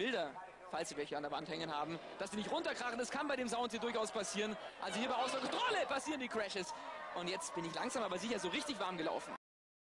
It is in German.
Bilder, falls Sie welche an der Wand hängen haben, dass die nicht runterkrachen. Das kann bei dem Sound hier durchaus passieren. Also hier bei Außerkontrolle passieren die Crashes. Und jetzt bin ich langsam aber sicher so richtig warm gelaufen.